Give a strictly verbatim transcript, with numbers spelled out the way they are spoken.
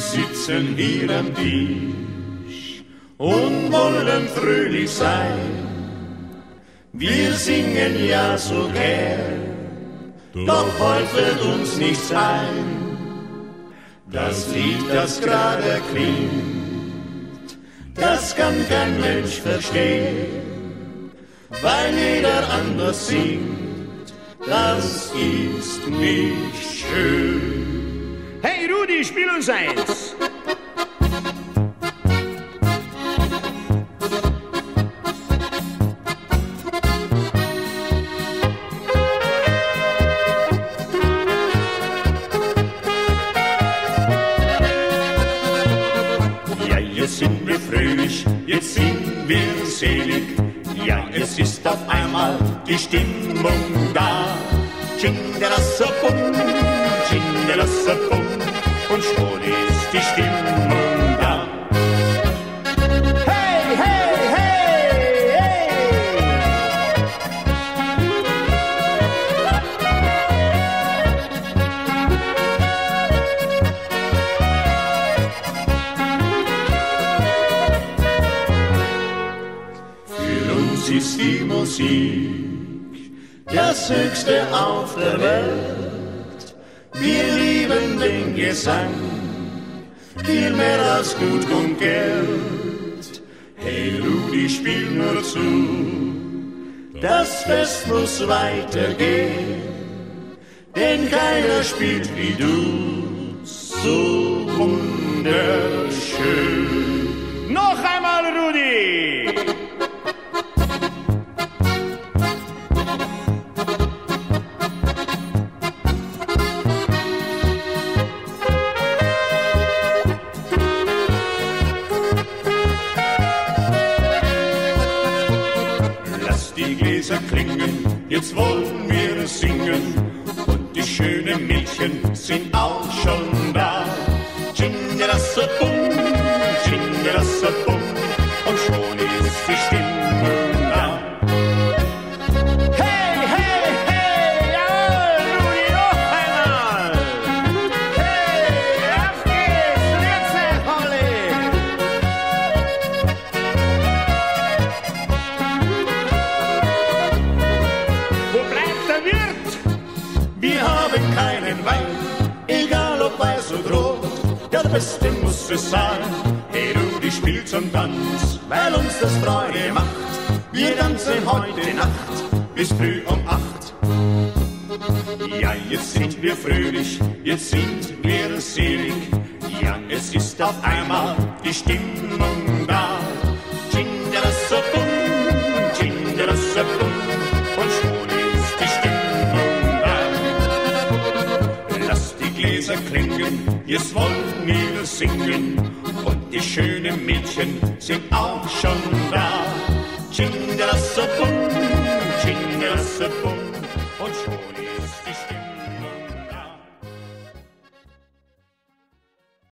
sitzen hier am Tisch und wollen fröhlich sein. Wir singen ja so gern, doch heute wird uns nichts ein. Das Lied, das gerade klingt, das kann kein Mensch verstehen, weil jeder anders singt, das ist nicht schön. Hey Rudi, spiel uns eins! Jetzt sind wir fröhlich, jetzt sind wir selig. Ja, es ist auf einmal die Stimmung da. Tschinderasserbum, Tschinderasserbum, und schon ist die Stimmung da. Hey, hey, hey, hey! Für uns ist die Musik das Höchste auf der Welt. Wir lieben den Gesang, viel mehr als Gut und Geld. Hey Rudi, spiel nur zu, das Fest muss weitergehen, denn keiner spielt wie du so wunderschön. Noch einmal, Rudi! Die Gläser klingen, jetzt wollen wir singen, und die schönen Mädchen sind auch schon da. Tschinderasserbum, Tschinderasserbum, und schon ist die Stimmung da. Hey, hey, hey, jawohl, Rudi, noch einmal! Hey, auf geht's, jetzt, Holly! Wo bleibt der Wirt? Wir haben keinen Wein, egal ob weiß oder rot, der Beste muss es sein. Hey Rudi, spielt zum Tanz, weil uns das Freude macht. Wir tanzen heute Nacht bis früh um acht. Ja, jetzt sind wir fröhlich, jetzt sind wir selig. Ja, es ist auf einmal die Stimmung da. Tschinderasserbum, Tschinderasserbum, und schon ist die Stimmung da. Lass die Gläser klingen, jetzt wollen wir singen, und die schönen Mädchen sind auch schon da. Tschinderasserbum,